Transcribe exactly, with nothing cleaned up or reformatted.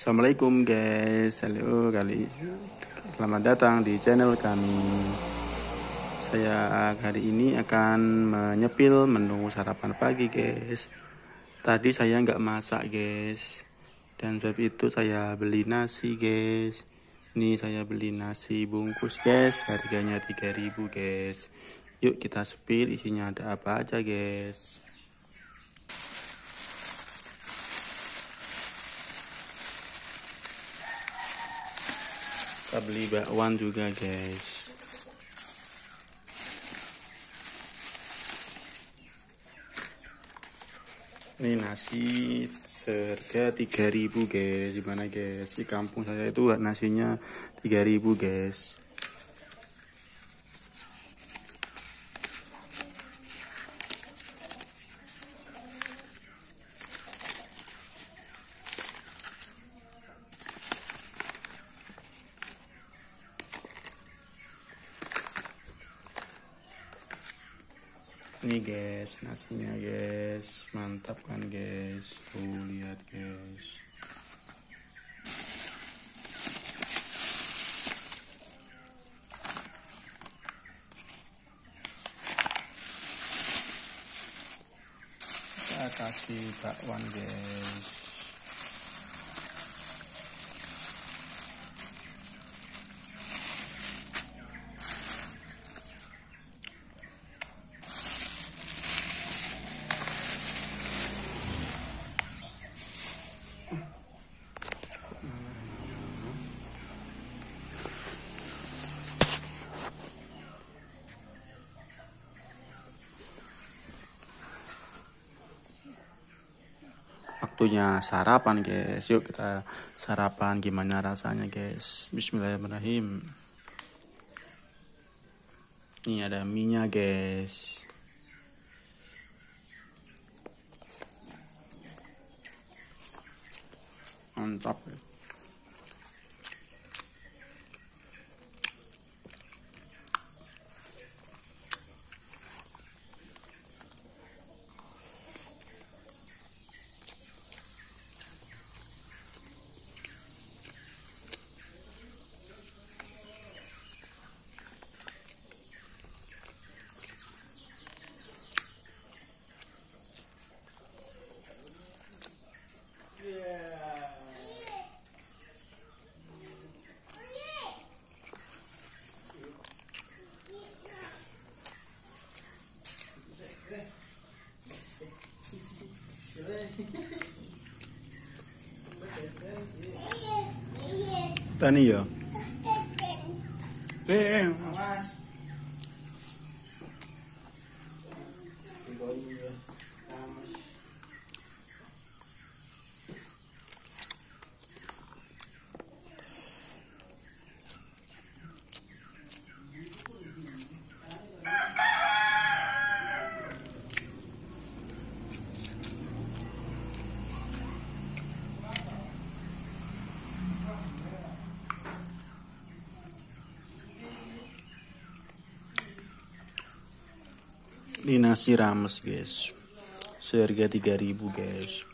Assalamualaikum guys, halo kali selamat datang di channel kami. Saya hari ini akan menyepil menu sarapan pagi guys. Tadi saya nggak masak guys, dan sebab itu saya beli nasi guys. Ini saya beli nasi bungkus guys, harganya tiga ribu guys. Yuk kita sepil isinya ada apa aja guys. Kita beli bakwan juga guys. Ini nasi seharga tiga ribu guys. Gimana guys? Di kampung saya itu nasinya tiga ribu guys. Ini guys, nasinya guys, mantap kan guys, tuh lihat guys. Kita kasih bakwan guys. Waktunya sarapan guys. Yuk kita sarapan, gimana rasanya guys. Bismillahirrahmanirrahim. Ini ada mie-nya guys. Mantap. Tani ya. Eh, Mas. Ini nasi rames guys, seharga tiga ribu guys.